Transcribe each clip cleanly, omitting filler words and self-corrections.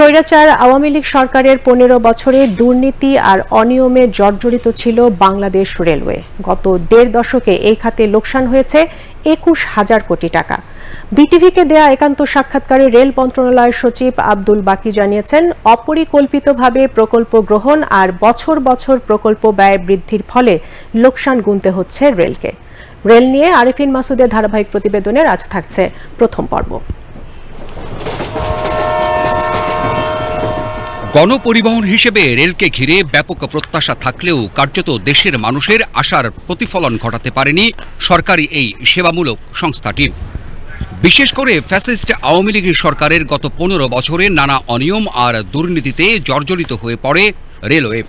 স্বৈরাচার আওয়ামী লীগ সরকারের ১৫ বছরে দুর্নীতি আর অনিয়মে জর্জরিত ছিল বাংলাদেশ রেলওয়ে। গত দেড় দশকে এই খাতে লোকসান হয়েছে ২১,০০০ কোটি টাকা। বিটিভিকে দেয়া একান্ত সাক্ষাৎকারে রেল মন্ত্রণালয়ের সচিব আব্দুল বাকি জানিয়েছেন, অপরিকল্পিতভাবে প্রকল্প গ্রহণ আর বছর বছর প্রকল্প ব্যয় বৃদ্ধির ফলে লোকসান গুনতে হচ্ছে রেলকে। রেল নিয়ে আরিফিন মাসুদের ধারাবাহিক প্রতিবেদনের আজ থাকছে প্রথম পর্ব। গণপরিবহন হিসেবে রেলকে ঘিরে ব্যাপক প্রত্যাশা থাকলেও কার্যত দেশের মানুষের আশার প্রতিফলন ঘটাতে পারেনি সরকারি এই সেবামূলক সংস্থাটি। বিশেষ করে ফ্যাসিস্ট আওয়ামী লীগের সরকারের গত ১৫ বছরে নানা অনিয়ম আর দুর্নীতিতে জর্জরিত হয়ে পড়ে রেলওয়ে।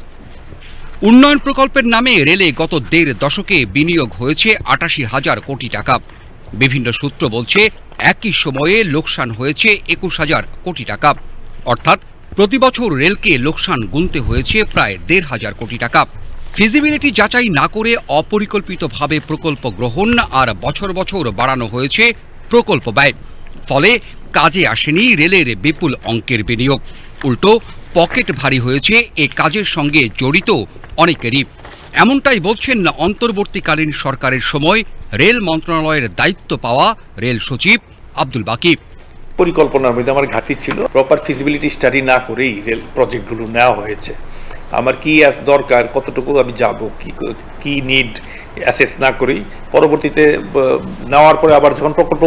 উন্নয়ন প্রকল্পের নামে রেলে গত দেড় দশকে বিনিয়োগ হয়েছে ৮৮,০০০ কোটি টাকা। বিভিন্ন সূত্র বলছে একই সময়ে লোকসান হয়েছে ২১,০০০ কোটি টাকা, অর্থাৎ প্রতি বছর রেলকে লোকসান গুনতে হয়েছে প্রায় ১,৫০০ কোটি টাকা। ফিজিবিলিটি যাচাই না করে অপরিকল্পিতভাবে প্রকল্প গ্রহণ আর বছর বছর বাড়ানো হয়েছে প্রকল্প ব্যয়। ফলে কাজে আসেনি রেলের বিপুল অঙ্কের বিনিয়োগ, উল্টো পকেট ভারী হয়েছে এ কাজের সঙ্গে জড়িত অনেকেরই। এমনটাই বলছেন অন্তর্বর্তীকালীন সরকারের সময় রেল মন্ত্রণালয়ের দায়িত্ব পাওয়া রেল সচিব আব্দুল বাকি। পরিকল্পনার মধ্যে আমার ঘাটতি ছিল, প্রপার ফিজিবিলিটি স্টাডি না করেই রেল প্রজেক্টগুলো নেওয়া হয়েছে। আমার কি দরকার, কতটুকু আমি যাব, কি নিড অ্যাসেস না করেই পরবর্তীতে নেওয়ার পরে আবার যখন প্রকল্প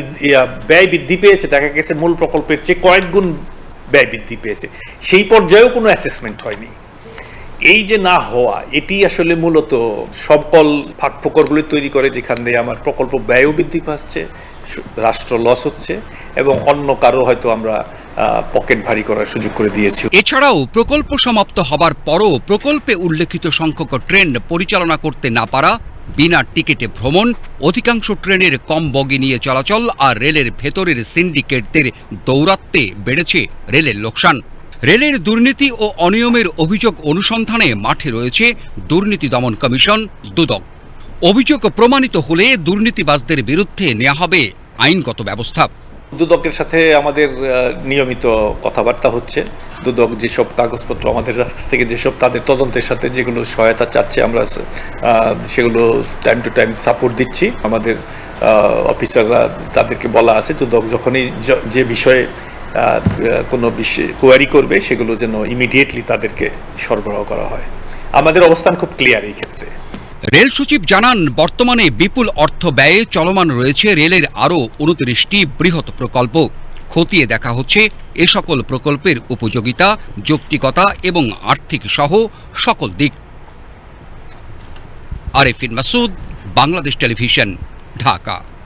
ব্যয় বৃদ্ধি পেয়েছে, দেখা গেছে মূল প্রকল্পের চেয়ে কয়েক গুণ ব্যয় বৃদ্ধি পেয়েছে, সেই পর্যায়েও কোনো অ্যাসেসমেন্ট হয়নি। এই যে না হওয়া, এটি আসলে মূলত সকল ফাঁকফোকরগুলি তৈরি করে, যেখান দিয়ে আমার প্রকল্প ব্যয়ও বৃদ্ধি পাচ্ছে, রাষ্ট্র লস হচ্ছে এবং অন্য কারো হয়তো আমরা পকেট ভারী করার সুযোগ করে দিয়েছি। এছাড়াও প্রকল্প সমাপ্ত হবার পরও প্রকল্পে উল্লেখিত সংখ্যক ট্রেন পরিচালনা করতে না পারা, বিনা টিকিটে ভ্রমণ, অধিকাংশ ট্রেনের কম বগি নিয়ে চলাচল আর রেলের ভেতরের সিন্ডিকেটদের দৌরাত্ম্যে বেড়েছে রেলের লোকসান। রেলের দুর্নীতি ও অনিয়মের অভিযোগ অনুসন্ধানে মাঠে রয়েছে দুর্নীতি দমন কমিশন দুদক। অভিযোগ প্রমাণিত হলে দুর্নীতিবাজদের বিরুদ্ধে নেওয়া হবে আইনগত ব্যবস্থা। দুদকের সাথে আমাদের নিয়মিত কথাবার্তা হচ্ছে। দুদক যেসব কাগজপত্র আমাদের কাছ থেকে, যেসব তাদের তদন্তের সাথে যেগুলো সহায়তা চাচ্ছে, আমরা সেগুলো টাইম টু টাইম সাপোর্ট দিচ্ছি। আমাদের অফিসাররা, তাদেরকে বলা আছে দুদক যখনই যে বিষয়ে কোনো কোয়ারি করবে সেগুলো যেন ইমিডিয়েটলি তাদেরকে সরবরাহ করা হয়। আমাদের অবস্থান খুব ক্লিয়ার এই ক্ষেত্রে। রেল সচিব জানান, বর্তমানে বিপুল অর্থ ব্যয়ে চলমান রয়েছে রেলের আরও ২৯টি বৃহৎ প্রকল্প। খতিয়ে দেখা হচ্ছে এ সকল প্রকল্পের উপযোগিতা, যৌক্তিকতা এবং আর্থিক সহ সকল দিক। আরিফিন মাসুদ, বাংলাদেশ টেলিভিশন, ঢাকা।